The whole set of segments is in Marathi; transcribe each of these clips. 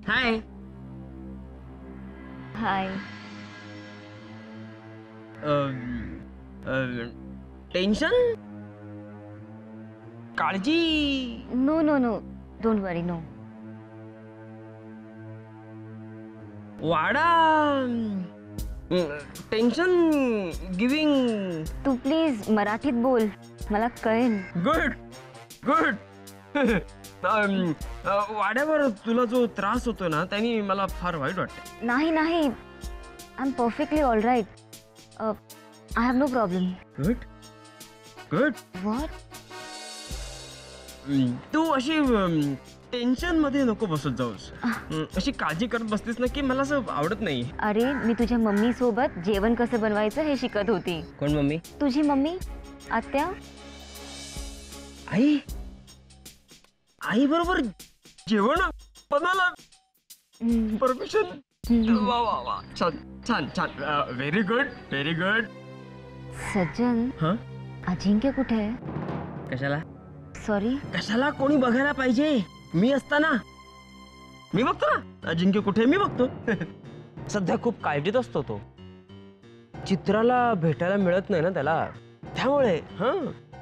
हाय हाय. टेन्शन काळजी no no no don't worry no. वाडा टेन्शन गिविंग. तू प्लीज मराठीत बोल, मला कळेल. Good good. वाड्यावर तुला जो त्रास होतो ना त्याने मला फार वाईट वाटतं. नाही नाही, I am perfectly all right. I have no problem. Good good. What? तू अशी टेन्शन मध्ये नको बसत जाऊस. अशी काळजी करत बसलीस ना की मला असं आवडत नाही. अरे मी तुझ्या मम्मी सोबत जेवण कसं बनवायचं हे शिकत होती. कोण मम्मी? तुझी मम्मी, आत्या. आई आई बरोबर जेवण बनवायला परमिशन. वा वा वा, छान छान छान. Very good very good. सज्जन, हा अजिंक्य कुठे आहे? कशाला? सॉरी. कशाला? कोणी बघायला पाहिजे? मी असताना मी बघतो ना. अजिंक्य कुठे मी बघतो. सध्या खूप काळजीत असतो तो. चित्राला भेटायला मिळत नाही ना त्याला, त्यामुळे. हा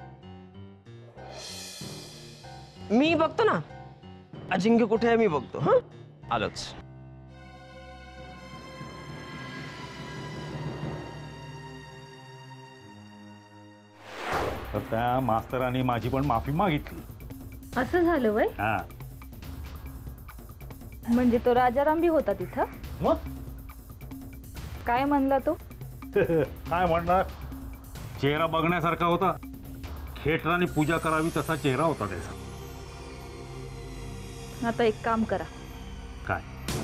मी बघतो ना. अजिंक्य कुठे आहे मी बघतो. हा आलोच. तर त्या मास्तरांनी माझी पण माफी मागितली. असं झालं वय? हा म्हणजे तो राजाराम बी होता तिथं? मग काय म्हणला तो? काय म्हणणार, चेहरा बघण्यासारखा होता. खेटराने पूजा करावी तसा चेहरा होता त्याचा. आता एक काम करा, काय?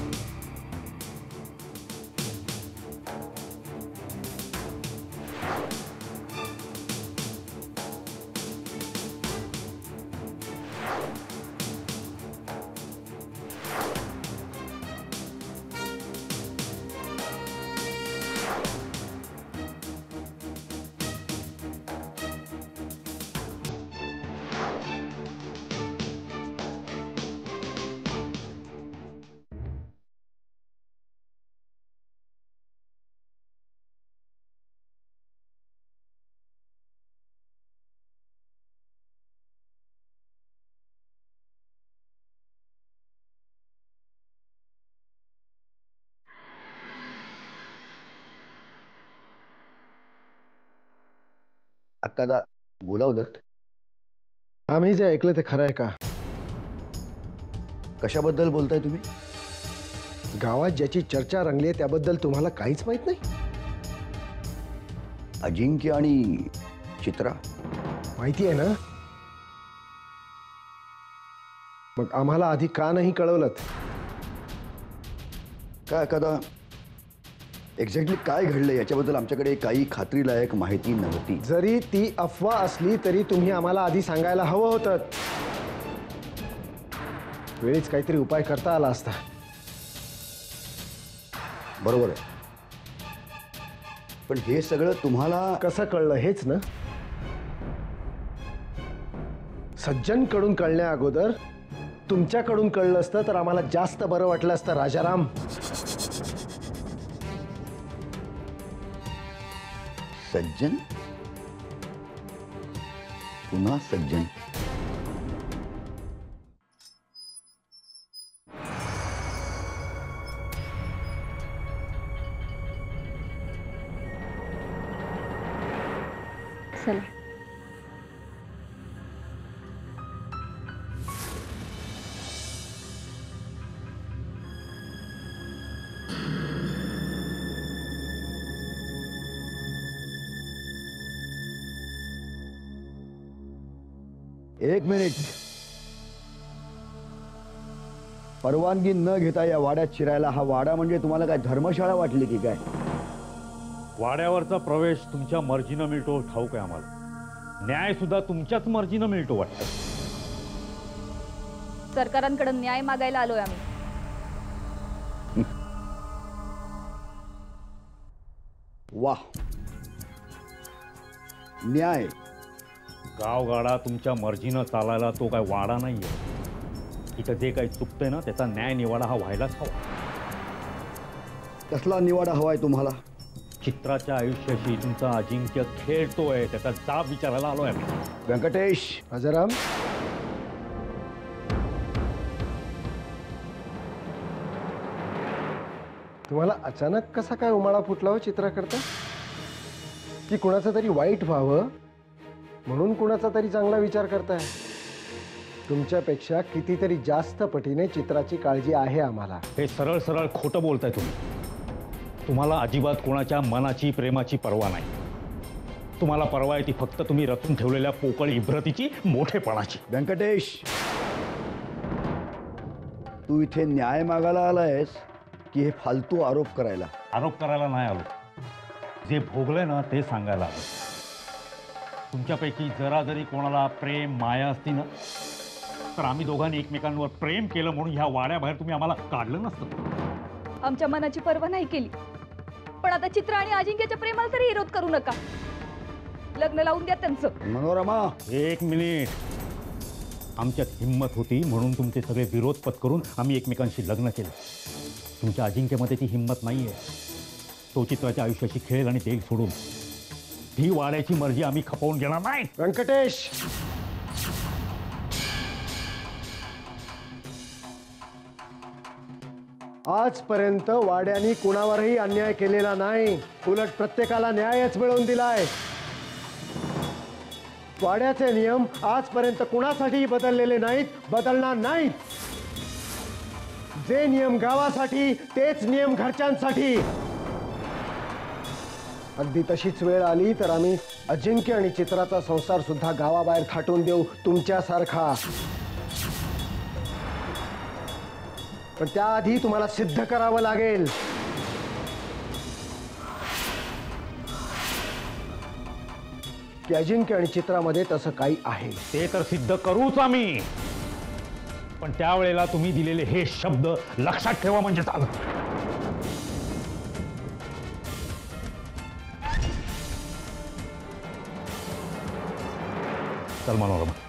अक्कादा बोलावलं? आम्ही जे ऐकलं ते खरं आहे का? कशाबद्दल बोलताय तुम्ही? गावात ज्याची चर्चा रंगली आहे त्याबद्दल तुम्हाला काहीच माहित नाही? अजिंक्य आणि चित्रा माहिती आहे ना? मग आम्हाला आधी का नाही कळवलं? काय एखादा एक्झॅक्टली काय घडलं याच्याबद्दल आमच्याकडे काही खात्रीलायक माहिती नव्हती. जरी ती अफवा असली तरी तुम्ही आम्हाला आधी सांगायला हवं होतं. वेळीच काहीतरी उपाय करता आला असता. बरोबर आहे, पण हे सगळं तुम्हाला कसं कळलं हेच ना? सज्जनकडून कळण्या अगोदर तुमच्याकडून कळलं असतं तर आम्हाला जास्त बरं वाटलं असतं राजाराम. सज्जन? पुन्हा सज्जन? चला. एक मिनिट. परवानगी न घेता या वाड्यात शिरायला? हा वाडा म्हणजे तुम्हाला काय धर्मशाळा वाटली की काय? वाड्यावरचा प्रवेश तुमच्या मर्जीनं मिळतो ठाऊक आहे आम्हाला. न्याय सुद्धा तुमच्याच मर्जीनं मिळतो वाटतं. सरकारांकडे न्याय मागायला आलोय आम्ही. वाह, न्याय. गावगाडा तुमच्या मर्जीनं चालायला तो काय वाडा नाहीये. इथं जे काही चुकतंय ना त्याचा न्याय निवाडा हा व्हायलाच हवा. कसला निवाडा हवाय तुम्हाला? चित्राच्या आयुष्याशी तुमचा अजिंक्य खेळतोय त्याचा जाब विचारायला आलोय आम्ही. व्यंकटेश, राजाराम, तुम्हाला अचानक कसा काय उमाळा फुटला हो चित्राकरता? की कुणाचं तरी वाईट व्हावं म्हणून कुणाचा तरी चांगला विचार करताय? तुमच्यापेक्षा कितीतरी जास्त पटीने चित्राची काळजी आहे आम्हाला. हे सरळ सरळ खोटं बोलताय तुम्ही. तुम्हाला अजिबात कोणाच्या मनाची प्रेमाची पर्वा नाही. तुम्हाला पर्वा आहे ती फक्त तुम्ही रचून ठेवलेल्या पोकळ इब्रतीची, मोठेपणाची. व्यंकटेश, तू इथे न्याय मागायला आलायस की हे फालतू आरोप करायला? आरोप करायला नाही आलो, जे भोगलंय ना ते सांगायला आलो. तुमच्यापैकी जरा जरी कोणाला प्रेम माया असती ना तर आम्ही दोघांनी एकमेकांवर प्रेम केलं म्हणून ह्या वाड्याबाहेर तुम्ही आम्हाला काढलं नसतं. आमच्या मनाची पर्वा नाही केली, पण आता चित्र आणि अजिंक्यच्या प्रेमाला तरी विरोध करू नका. लग्न लावून द्या त्यांचं. मनोरमा, एक मिनिट. आमच्यात हिंमत होती म्हणून तुमचे सगळे विरोध पत्करून आम्ही एकमेकांशी लग्न केलं. तुमच्या अजिंक्यमध्ये ती हिंमत नाहीये. तो चित्राच्या आयुष्याशी खेळेल आणि देईल सोडून. ही वाड्याची मर्जी आम्ही खपवून घेणार नाही. व्यंकटेश, आजपर्यंत वाड्याने कुणावरही अन्याय केलेला नाही, उलट प्रत्येकाला न्यायच मिळवून दिलाय. वाड्याचे नियम आजपर्यंत कुणासाठीही बदललेले नाहीत, बदलणार नाहीत. जे नियम गावासाठी तेच नियम घरच्यांसाठी. अगदी तशीच वेळ आली तर आम्ही अजिंक्य आणि चित्राचा संसार सुद्धा गावाबाहेर थाटून देऊ तुमच्यासारखा. पण त्याआधी तुम्हाला सिद्ध करावं लागेल. की अजिंक्य आणि चित्रामध्ये तसं काही आहे. ते तर सिद्ध करूच आम्ही, पण त्यावेळेला तुम्ही दिलेले हे शब्द लक्षात ठेवा म्हणजे झालं. चल मनोरमा.